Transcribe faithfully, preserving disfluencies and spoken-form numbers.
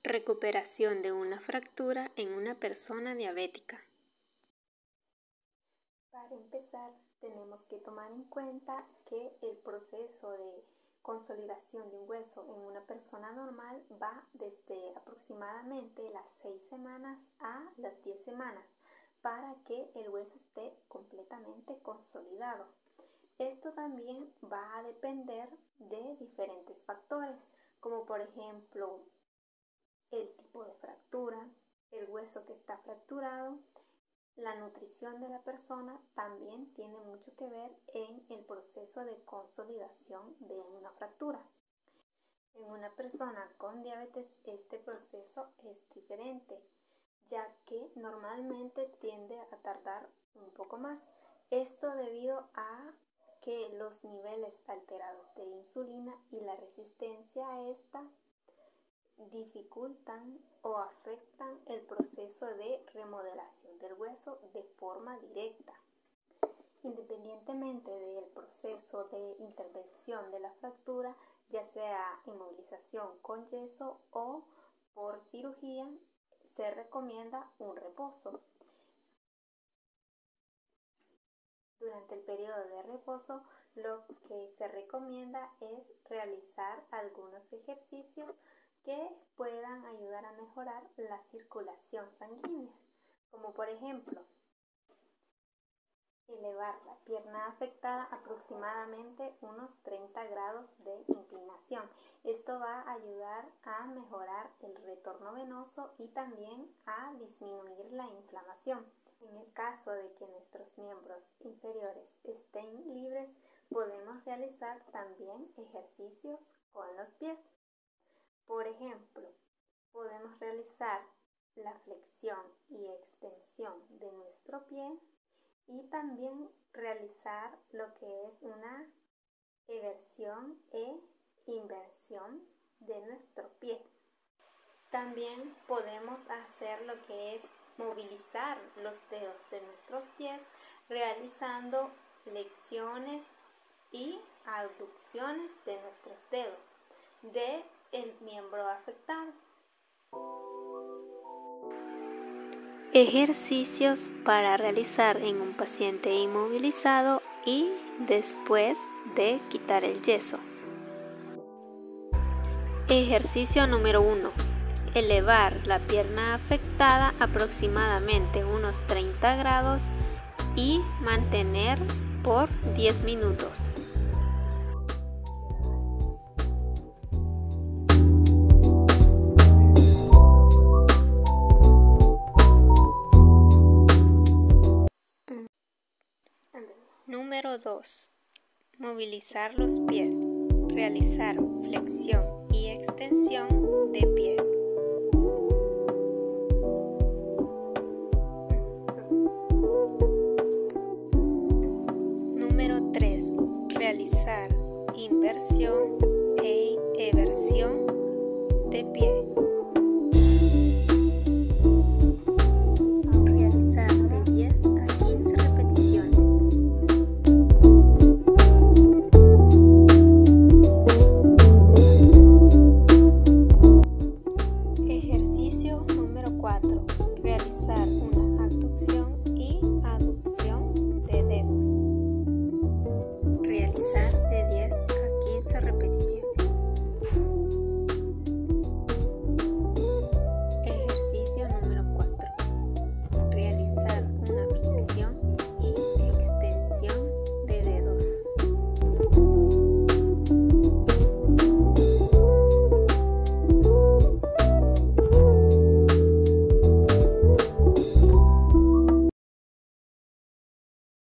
Recuperación de una fractura en una persona diabética. Para empezar, tenemos que tomar en cuenta que el proceso de consolidación de un hueso en una persona normal va desde aproximadamente las seis semanas a las diez semanas para que el hueso esté completamente consolidado. Esto también va a depender de diferentes factores, como por ejemplo el tipo de fractura, el hueso que está fracturado. La nutrición de la persona también tiene mucho que ver en el proceso de consolidación de una fractura. En una persona con diabetes este proceso es diferente, ya que normalmente tiende a tardar un poco más. Esto debido a que los niveles alterados de insulina y la resistencia a esta dificultan o afectan el proceso de remodelación del hueso de forma directa. Independientemente del proceso de intervención de la fractura, ya sea inmovilización con yeso o por cirugía, se recomienda un reposo. Durante el periodo de reposo, lo que se recomienda es realizar algunos ejercicios que puedan ayudar a mejorar la circulación sanguínea, como por ejemplo, elevar la pierna afectada aproximadamente unos treinta grados de inclinación. Esto va a ayudar a mejorar el retorno venoso y también a disminuir la inflamación. En el caso de que nuestros miembros inferiores estén libres, podemos realizar también ejercicios con los pies. Por ejemplo, podemos realizar la flexión y extensión de nuestro pie y también realizar lo que es una eversión e inversión de nuestro pie. También podemos hacer lo que es movilizar los dedos de nuestros pies realizando flexiones y abducciones de nuestros dedos de el miembro afectado. Ejercicios para realizar en un paciente inmovilizado y después de quitar el yeso. Ejercicio número uno. Elevar la pierna afectada aproximadamente unos treinta grados y mantener por diez minutos. Número dos. Movilizar los pies. Realizar flexión y extensión de pies. Número tres. Realizar inversión e eversión de pie.